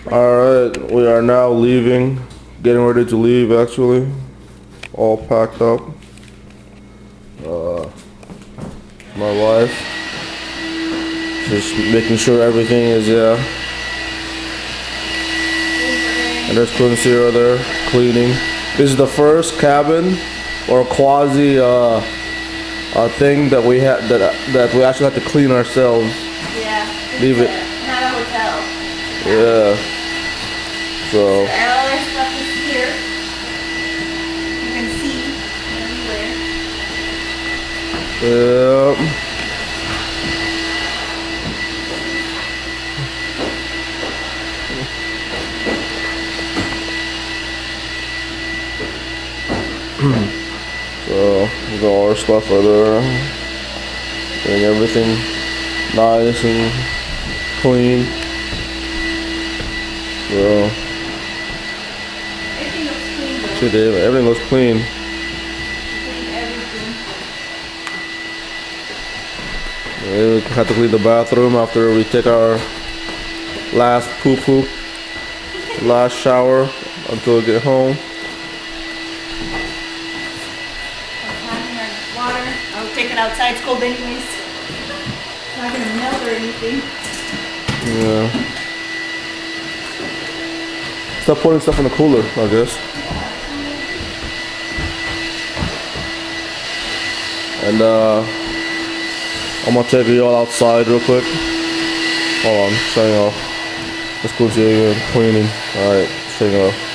Alright, we are now leaving. Getting ready to leave actually. All packed up. My wife. Just making sure everything is, yeah. And there's Quincy there cleaning. This is the first cabin or quasi thing that we had that we actually had to clean ourselves. Yeah. Leave it. Not a hotel. Yeah. So. All our stuff is here. You can see everywhere. Yep. So we got all our stuff right there. Getting everything nice and clean. So Everything looks clean though. today everything looks clean. Clean everything. We had to clean the bathroom after we take our last poo-poo, last shower until we get home. Having our water. I'll take it outside. It's cold anyways. Not gonna melt or anything. Yeah. Stop putting stuff in the cooler, I guess. And I'm gonna take you all outside real quick. Hold on, shutting off. Let's go to cleaning. Alright, shutting off.